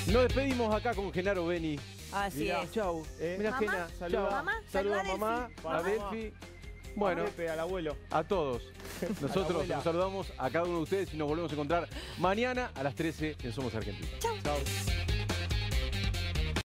Nos despedimos acá con Genaro Beni. Así es. Chau. Mira, ¿Mamá? Gena. Saluda. Chau. ¿Mamá? Saluda a Saluda a mamá, Delphi. a Mamá. Delphi. Bueno, A Pepe, al abuelo. a todos. Nosotros abuela. nos saludamos a cada uno de ustedes y nos volvemos a encontrar mañana a las 13 en Somos Argentina. Chau. Chau.